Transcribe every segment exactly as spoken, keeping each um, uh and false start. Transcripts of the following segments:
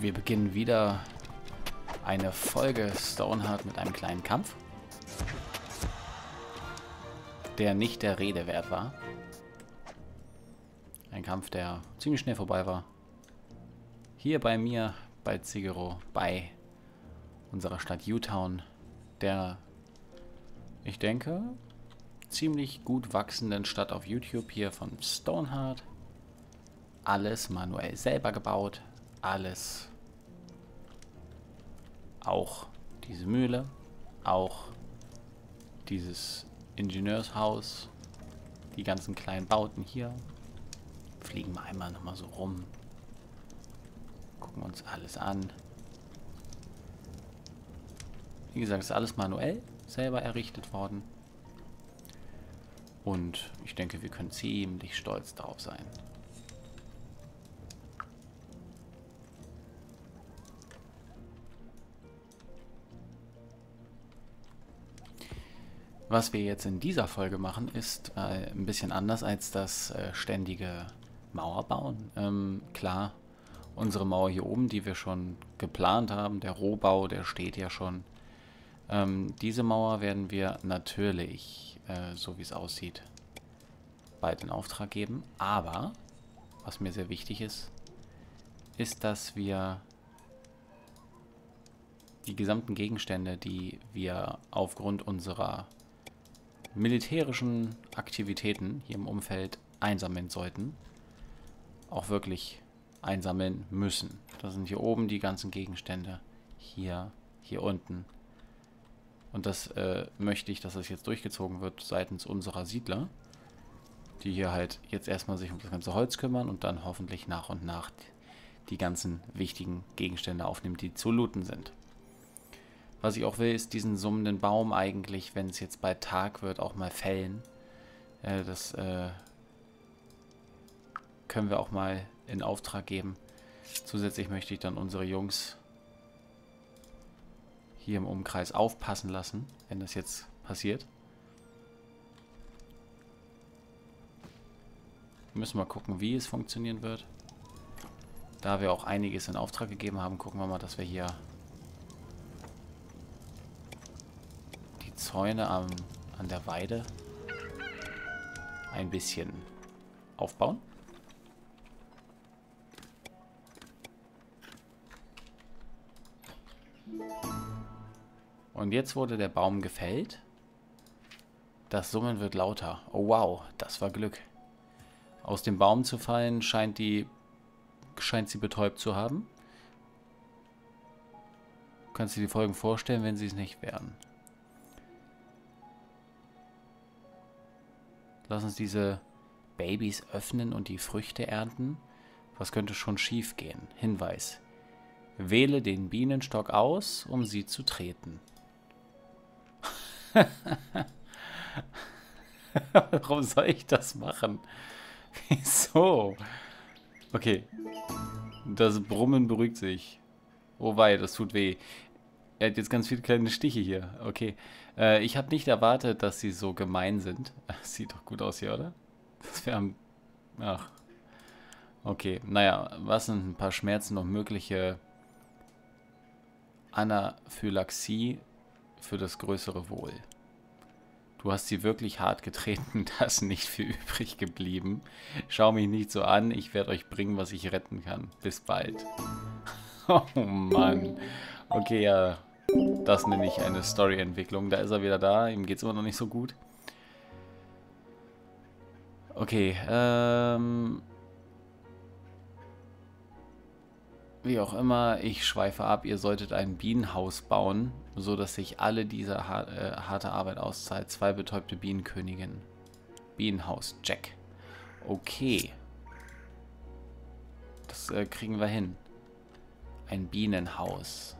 Wir beginnen wieder eine Folge Stoneheart mit einem kleinen Kampf, der nicht der Rede wert war. Ein Kampf, der ziemlich schnell vorbei war. Hier bei mir, bei Zigero, bei unserer Stadt U-Town, der, ich denke, ziemlich gut wachsenden Stadt auf YouTube hier von Stoneheart. Alles manuell selber gebaut, alles. Auch diese Mühle, auch dieses Ingenieurshaus, die ganzen kleinen Bauten hier. Fliegen wir einmal nochmal so rum, gucken uns alles an. Wie gesagt, ist alles manuell selber errichtet worden. Und ich denke, wir können ziemlich stolz darauf sein. Was wir jetzt in dieser Folge machen, ist äh, ein bisschen anders als das äh, ständige Mauerbauen. Ähm, klar, unsere Mauer hier oben, die wir schon geplant haben, der Rohbau, der steht ja schon. Ähm, diese Mauer werden wir natürlich, äh, so wie es aussieht, bald in Auftrag geben. Aber, was mir sehr wichtig ist, ist, dass wir die gesamten Gegenstände, die wir aufgrund unserer militärischen Aktivitäten hier im Umfeld einsammeln sollten, auch wirklich einsammeln müssen. Das sind hier oben die ganzen Gegenstände, hier, hier unten. Und das äh, möchte ich, dass das jetzt durchgezogen wird seitens unserer Siedler, die hier halt jetzt erstmal sich um das ganze Holz kümmern und dann hoffentlich nach und nach die ganzen wichtigen Gegenstände aufnehmen, die zu looten sind. Was ich auch will, ist diesen summenden Baum eigentlich, wenn es jetzt bald Tag wird, auch mal fällen. Äh, das äh, können wir auch mal in Auftrag geben. Zusätzlich möchte ich dann unsere Jungs hier im Umkreis aufpassen lassen, wenn das jetzt passiert. Wir müssen mal gucken, wie es funktionieren wird. Da wir auch einiges in Auftrag gegeben haben, gucken wir mal, dass wir hier Zäune am, an der Weide ein bisschen aufbauen. Und jetzt wurde der Baum gefällt. Das Summen wird lauter. Oh wow, das war Glück. Aus dem Baum zu fallen scheint die scheint sie betäubt zu haben. Kannst du dir die Folgen vorstellen, wenn sie es nicht wären? Lass uns diese Babys öffnen und die Früchte ernten. Was könnte schon schief gehen? Hinweis. Wähle den Bienenstock aus, um sie zu treten. Warum soll ich das machen? Wieso? Okay. Das Brummen beruhigt sich. Oh wei, das tut weh. Er hat jetzt ganz viele kleine Stiche hier. Okay. Äh, ich habe nicht erwartet, dass sie so gemein sind. Sieht doch gut aus hier, oder? Das wäre... Ach. Okay. Naja, was sind ein paar Schmerzen und mögliche Anaphylaxie für das größere Wohl? Du hast sie wirklich hart getreten. Da ist nicht viel übrig geblieben. Schau mich nicht so an. Ich werde euch bringen, was ich retten kann. Bis bald. Oh Mann. Okay, ja, das nenne ich eine Story-Entwicklung. Da ist er wieder da. Ihm geht es immer noch nicht so gut. Okay, ähm... wie auch immer, ich schweife ab. Ihr solltet ein Bienenhaus bauen, so dass sich alle diese har äh, harte Arbeit auszahlt. Zwei betäubte Bienenköniginnen. Bienenhaus, check. Okay. Das äh, kriegen wir hin. Ein Bienenhaus.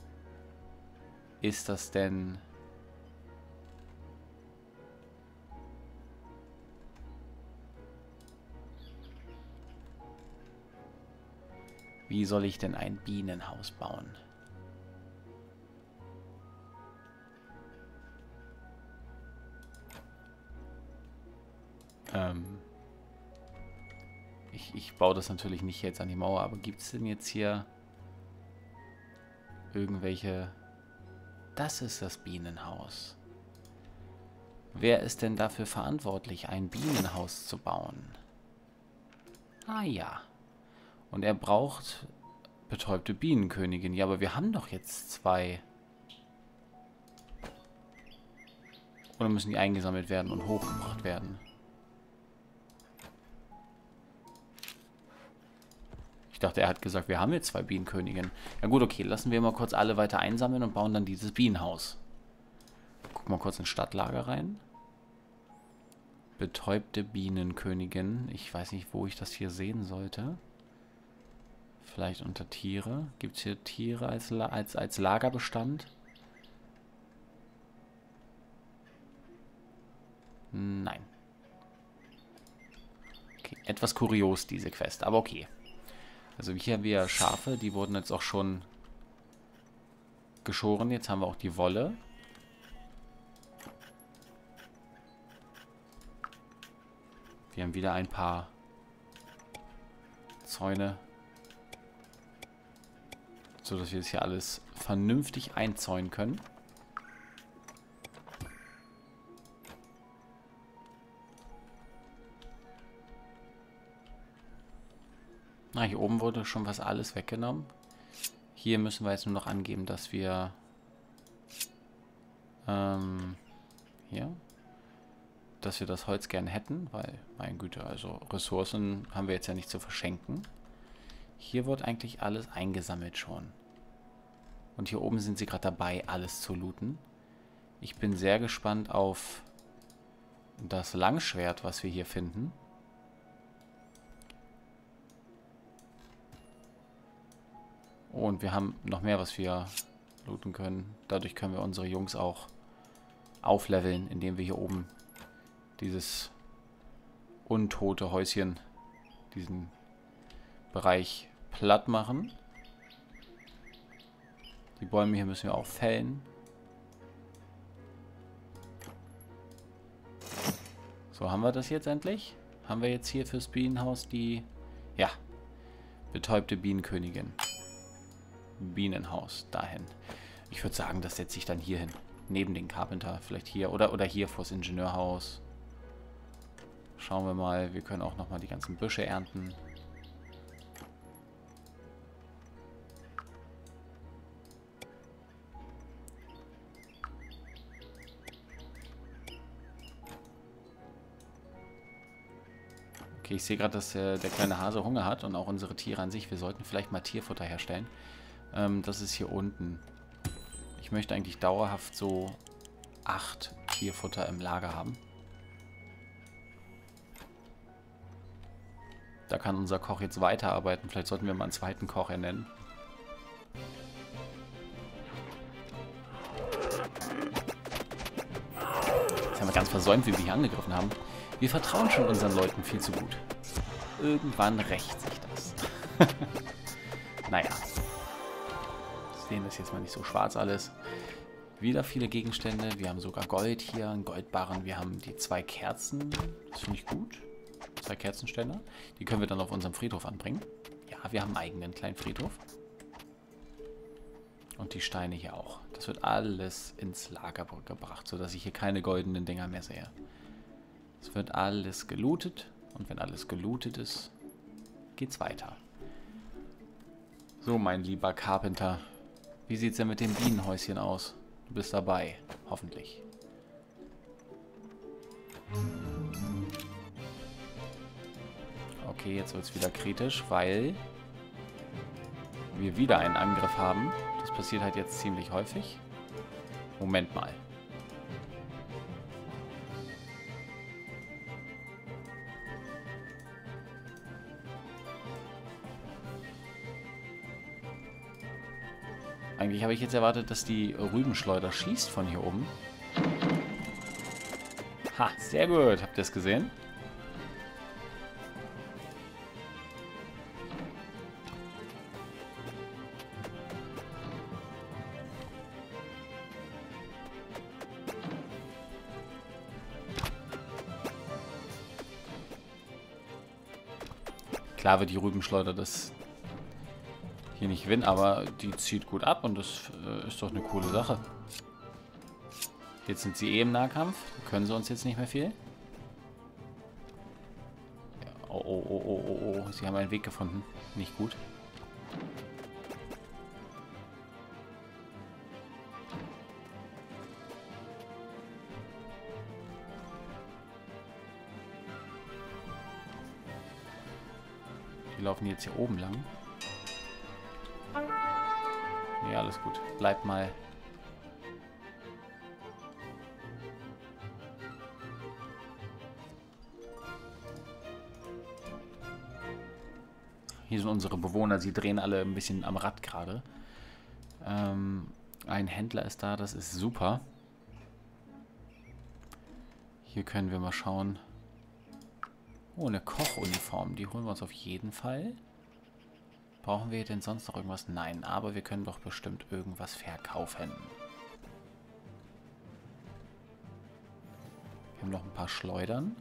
Ist das denn... Wie soll ich denn ein Bienenhaus bauen? Ähm... Ich, ich baue das natürlich nicht jetzt an die Mauer, aber gibt es denn jetzt hier irgendwelche... Das ist das Bienenhaus. Wer ist denn dafür verantwortlich, ein Bienenhaus zu bauen? Ah ja. Und er braucht betäubte Bienenkönigin. Ja, aber wir haben doch jetzt zwei. Oder müssen die eingesammelt werden und hochgebracht werden? Ich dachte, er hat gesagt, wir haben jetzt zwei Bienenköniginnen. Ja gut, okay, lassen wir mal kurz alle weiter einsammeln und bauen dann dieses Bienenhaus. Guck mal kurz ins Stadtlager rein. Betäubte Bienenkönigin. Ich weiß nicht, wo ich das hier sehen sollte. Vielleicht unter Tiere. Gibt es hier Tiere als, als, als Lagerbestand? Nein. Okay, etwas kurios, diese Quest, aber okay. Also hier haben wir Schafe, die wurden jetzt auch schon geschoren. Jetzt haben wir auch die Wolle. Wir haben wieder ein paar Zäune, so dass wir das hier alles vernünftig einzäunen können. Na, hier oben wurde schon was alles weggenommen. Hier müssen wir jetzt nur noch angeben, dass wir ähm, hier, dass wir das Holz gerne hätten, weil, meine Güte, also Ressourcen haben wir jetzt ja nicht zu verschenken. Hier wird eigentlich alles eingesammelt schon. Und hier oben sind sie gerade dabei, alles zu looten. Ich bin sehr gespannt auf das Langschwert, was wir hier finden. Und wir haben noch mehr, was wir looten können. Dadurch können wir unsere Jungs auch aufleveln, indem wir hier oben dieses untote Häuschen, diesen Bereich platt machen. Die Bäume hier müssen wir auch fällen. So, haben wir das jetzt endlich? Haben wir jetzt hier fürs Bienenhaus die... Ja, betäubte Bienenkönigin. Bienenhaus, dahin. Ich würde sagen, das setze ich dann hier hin. Neben den Carpenter, vielleicht hier. Oder, oder hier vors Ingenieurhaus. Schauen wir mal. Wir können auch nochmal die ganzen Büsche ernten. Okay, ich sehe gerade, dass äh, der kleine Hase Hunger hat und auch unsere Tiere an sich. Wir sollten vielleicht mal Tierfutter herstellen. Ähm, das ist hier unten. Ich möchte eigentlich dauerhaft so acht Tierfutter im Lager haben. Da kann unser Koch jetzt weiterarbeiten. Vielleicht sollten wir mal einen zweiten Koch ernennen. Jetzt haben wir ganz versäumt, wie wir hier angegriffen haben. Wir vertrauen schon unseren Leuten viel zu gut. Irgendwann rächt sich das. Naja. Sehen das jetzt mal nicht so schwarz alles. Wieder viele Gegenstände. Wir haben sogar Gold hier, einen Goldbarren. Wir haben die zwei Kerzen. Das finde ich gut. Zwei Kerzenständer. Die können wir dann auf unserem Friedhof anbringen. Ja, wir haben einen eigenen kleinen Friedhof. Und die Steine hier auch. Das wird alles ins Lager gebracht, sodass ich hier keine goldenen Dinger mehr sehe. Es wird alles gelootet. Und wenn alles gelootet ist, geht's weiter. So, mein lieber Carpenter. Wie sieht es denn mit dem Bienenhäuschen aus? Du bist dabei, hoffentlich. Okay, jetzt wird es wieder kritisch, weil wir wieder einen Angriff haben. Das passiert halt jetzt ziemlich häufig. Moment mal. Eigentlich habe ich jetzt erwartet, dass die Rübenschleuder schießt von hier oben. Ha, sehr gut. Habt ihr es gesehen? Klar wird die Rübenschleuder das hier nicht gewinnen, aber die zieht gut ab und das äh, ist doch eine coole Sache. Jetzt sind sie eh im Nahkampf. Da können sie uns jetzt nicht mehr viel. Ja, oh, oh, oh, oh, oh, oh. Sie haben einen Weg gefunden. Nicht gut. Die laufen jetzt hier oben lang. Ja, alles gut. Bleibt mal. Hier sind unsere Bewohner. Sie drehen alle ein bisschen am Rad gerade. Ähm, ein Händler ist da. Das ist super. Hier können wir mal schauen. Oh, eine Kochuniform. Die holen wir uns auf jeden Fall. Brauchen wir denn sonst noch irgendwas? Nein, aber wir können doch bestimmt irgendwas verkaufen. Wir haben noch ein paar Schleudern.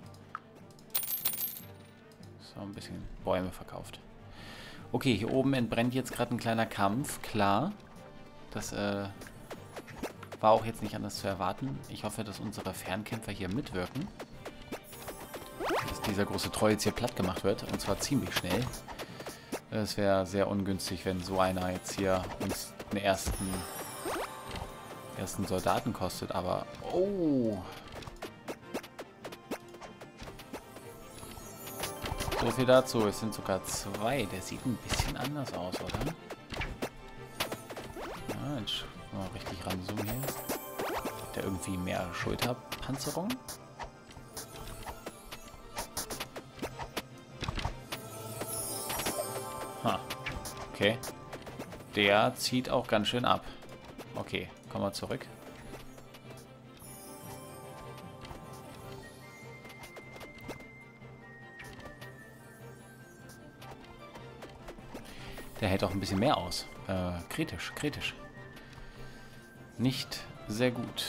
So, ein bisschen Bäume verkauft. Okay, hier oben entbrennt jetzt gerade ein kleiner Kampf. Klar. Das äh, war auch jetzt nicht anders zu erwarten. Ich hoffe, dass unsere Fernkämpfer hier mitwirken. Dass dieser große Troll jetzt hier platt gemacht wird. Und zwar ziemlich schnell. Es wäre sehr ungünstig, wenn so einer jetzt hier uns den ersten, ersten Soldaten kostet. Aber, oh... So viel dazu. Es sind sogar zwei. Der sieht ein bisschen anders aus, oder? Ja, jetzt mal richtig ranzoomen hier. Hat der irgendwie mehr Schulterpanzerung? Ha. Okay. Der zieht auch ganz schön ab. Okay, kommen wir zurück. Der hält auch ein bisschen mehr aus. Äh, kritisch, kritisch. Nicht sehr gut.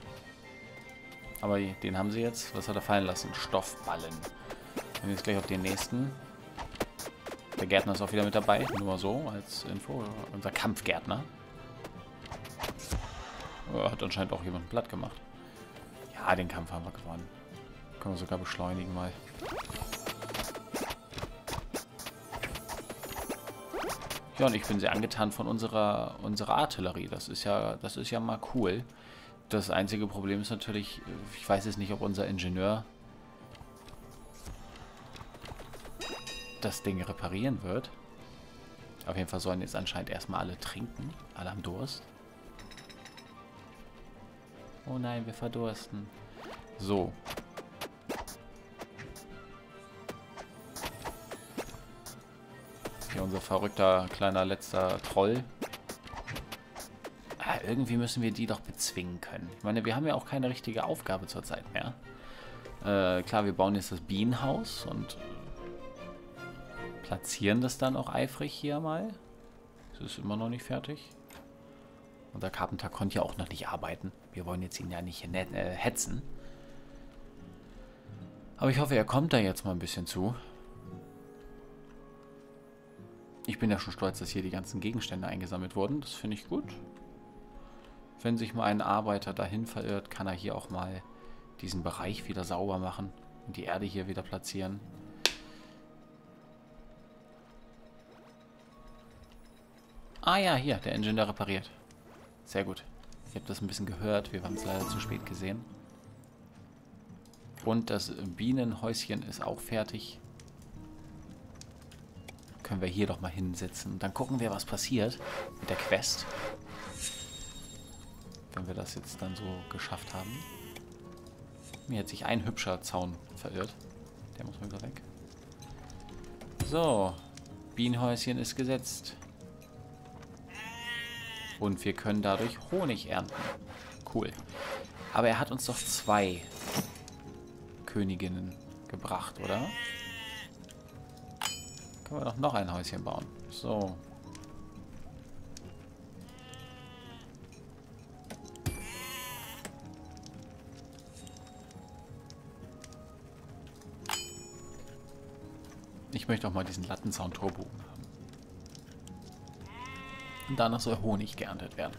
Aber den haben sie jetzt. Was hat er fallen lassen? Stoffballen. Und jetzt gleich auf den nächsten. Der Gärtner ist auch wieder mit dabei. Nur so als Info. Unser Kampfgärtner. Oh, hat anscheinend auch jemanden platt gemacht. Ja, den Kampf haben wir gewonnen. Können wir sogar beschleunigen mal. Ja, und ich bin sehr angetan von unserer, unserer Artillerie. Das ist ja, das ist ja mal cool. Das einzige Problem ist natürlich, ich weiß jetzt nicht, ob unser Ingenieur das Ding reparieren wird. Auf jeden Fall sollen jetzt anscheinend erstmal alle trinken. Alle haben Durst. Oh nein, wir verdursten. So. Hier unser verrückter kleiner letzter Troll. Ah, irgendwie müssen wir die doch bezwingen können. Ich meine, wir haben ja auch keine richtige Aufgabe zurzeit mehr. Äh, klar, wir bauen jetzt das Bienenhaus und platzieren das dann auch eifrig hier mal. Das ist immer noch nicht fertig. Unser Carpenter konnte ja auch noch nicht arbeiten. Wir wollen jetzt ihn ja nicht äh, hetzen. Aber ich hoffe, er kommt da jetzt mal ein bisschen zu. Ich bin ja schon stolz, dass hier die ganzen Gegenstände eingesammelt wurden. Das finde ich gut. Wenn sich mal ein Arbeiter dahin verirrt, kann er hier auch mal diesen Bereich wieder sauber machen und die Erde hier wieder platzieren. Ah ja, hier, der Ingenieur repariert. Sehr gut. Ich habe das ein bisschen gehört. Wir haben es leider zu spät gesehen. Und das Bienenhäuschen ist auch fertig. Können wir hier doch mal hinsetzen. Dann gucken wir, was passiert mit der Quest. Wenn wir das jetzt dann so geschafft haben. Mir hat sich ein hübscher Zaun verirrt. Der muss mal wieder weg. So. Bienenhäuschen ist gesetzt. Und wir können dadurch Honig ernten. Cool. Aber er hat uns doch zwei Königinnen gebracht, oder? Können wir doch noch ein Häuschen bauen. So. Ich möchte auch mal diesen Lattenzaun-Torbogen haben. Und danach soll Honig geerntet werden.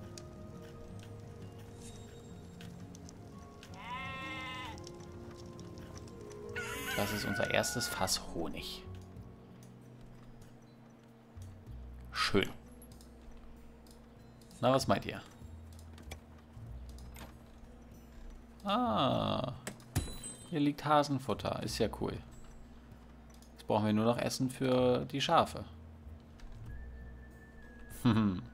Das ist unser erstes Fass Honig. Schön. Na, was meint ihr? Ah, hier liegt Hasenfutter. Ist ja cool. Jetzt brauchen wir nur noch Essen für die Schafe. Hm.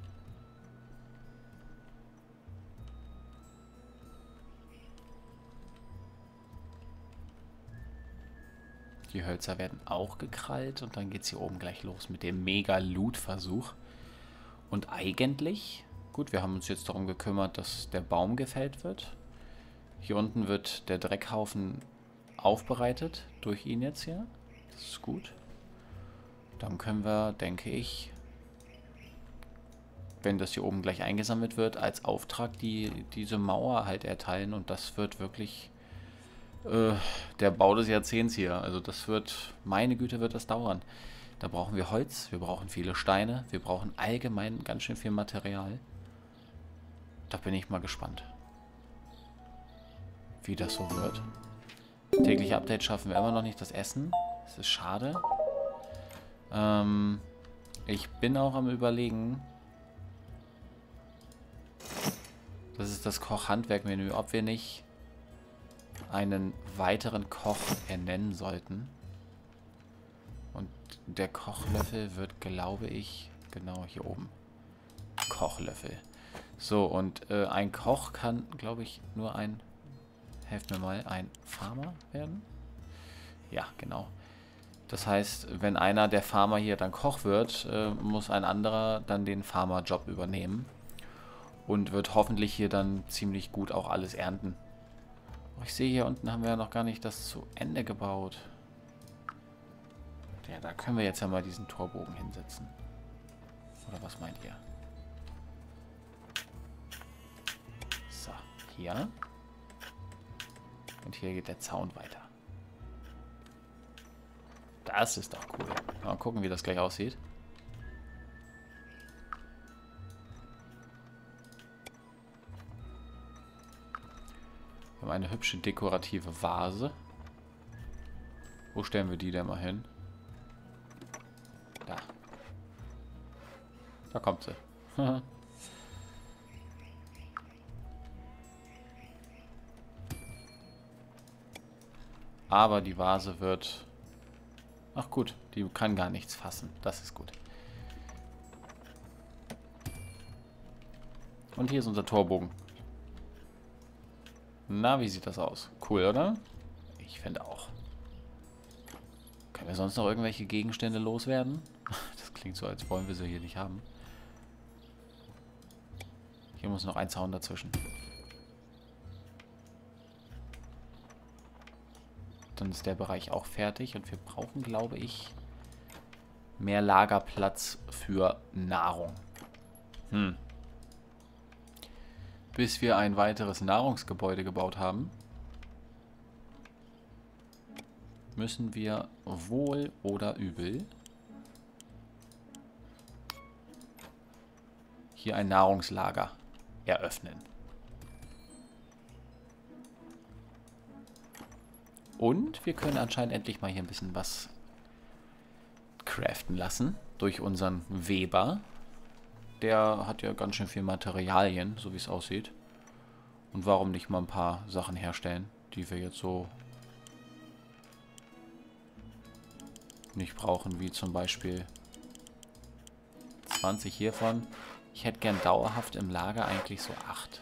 Die Hölzer werden auch gekrallt und dann geht es hier oben gleich los mit dem Mega-Loot-Versuch. Und eigentlich, gut, wir haben uns jetzt darum gekümmert, dass der Baum gefällt wird. Hier unten wird der Dreckhaufen aufbereitet durch ihn jetzt hier. Das ist gut. Dann können wir, denke ich, wenn das hier oben gleich eingesammelt wird, als Auftrag die, diese Mauer halt erteilen. Und das wird wirklich äh, der Bau des Jahrzehnts hier. Also das wird, meine Güte, wird das dauern. Da brauchen wir Holz, wir brauchen viele Steine, wir brauchen allgemein ganz schön viel Material. Da bin ich mal gespannt, wie das so wird. Tägliche Update schaffen wir immer noch nicht, das Essen. Das ist schade. Ähm, ich bin auch am Überlegen, das ist das Koch-Handwerk-Menü, ob wir nicht einen weiteren Koch ernennen sollten. Und der Kochlöffel wird, glaube ich, genau hier oben. Kochlöffel. So, und äh, ein Koch kann, glaube ich, nur ein, helft mir mal, ein Farmer werden. Ja, genau. Das heißt, wenn einer der Farmer hier dann Koch wird, äh, muss ein anderer dann den Farmer-Job übernehmen. Und wird hoffentlich hier dann ziemlich gut auch alles ernten. Ich sehe, hier unten haben wir ja noch gar nicht das zu Ende gebaut. Ja, da können wir jetzt ja mal diesen Torbogen hinsetzen. Oder was meint ihr? So, hier. Und hier geht der Zaun weiter. Das ist doch cool. Mal gucken, wie das gleich aussieht. Wir haben eine hübsche dekorative Vase. Wo stellen wir die denn mal hin? Da. Da kommt sie. Aber die Vase wird... Ach gut, die kann gar nichts fassen. Das ist gut. Und hier ist unser Torbogen. Na, wie sieht das aus? Cool, oder? Ich finde auch. Können wir sonst noch irgendwelche Gegenstände loswerden? Das klingt so, als wollen wir sie hier nicht haben. Hier muss noch ein Zaun dazwischen. Dann ist der Bereich auch fertig und wir brauchen, glaube ich, mehr Lagerplatz für Nahrung. Hm. Bis wir ein weiteres Nahrungsgebäude gebaut haben, müssen wir wohl oder übel hier ein Nahrungslager eröffnen. Und wir können anscheinend endlich mal hier ein bisschen was craften lassen durch unseren Weber. Der hat ja ganz schön viel Materialien, so wie es aussieht. Und warum nicht mal ein paar Sachen herstellen, die wir jetzt so nicht brauchen, wie zum Beispiel zwanzig hiervon. Ich hätte gern dauerhaft im Lager eigentlich so acht.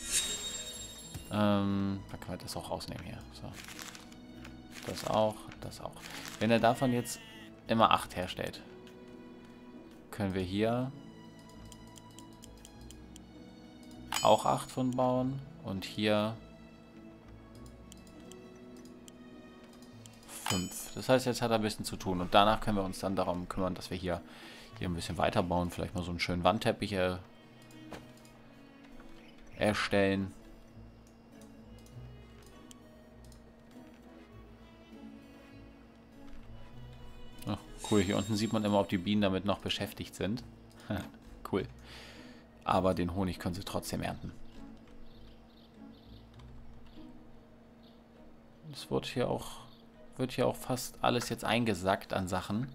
Ähm, da können wir das auch rausnehmen hier. So. Das auch, das auch. Wenn er davon jetzt immer acht herstellt, können wir hier auch acht von bauen und hier fünf. Das heißt, jetzt hat er ein bisschen zu tun und danach können wir uns dann darum kümmern, dass wir hier, hier ein bisschen weiterbauen, vielleicht mal so einen schönen Wandteppich äh, erstellen. Ach, cool, hier unten sieht man immer, ob die Bienen damit noch beschäftigt sind. cool. Aber den Honig können sie trotzdem ernten. Es wird hier auch, wird hier auch fast alles jetzt eingesackt an Sachen.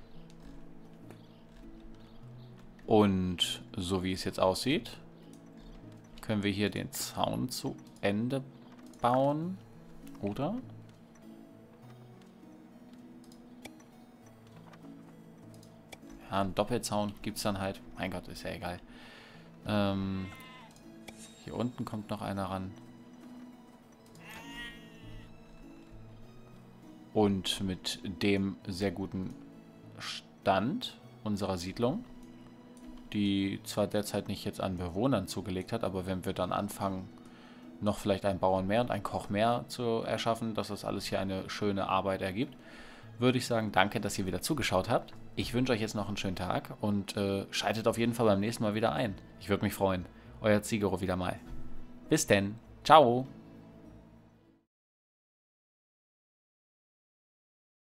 Und so wie es jetzt aussieht, können wir hier den Zaun zu Ende bauen, oder? Ja, einen Doppelzaun gibt es dann halt. Mein Gott, ist ja egal. Ähm, hier unten kommt noch einer ran. Und mit dem sehr guten Stand unserer Siedlung, die zwar derzeit nicht jetzt an Bewohnern zugelegt hat, aber wenn wir dann anfangen, noch vielleicht einen Bauern mehr und einen Koch mehr zu erschaffen, dass das alles hier eine schöne Arbeit ergibt, würde ich sagen, danke, dass ihr wieder zugeschaut habt. Ich wünsche euch jetzt noch einen schönen Tag und äh, schaltet auf jeden Fall beim nächsten Mal wieder ein. Ich würde mich freuen. Euer Zigero wieder mal. Bis denn. Ciao.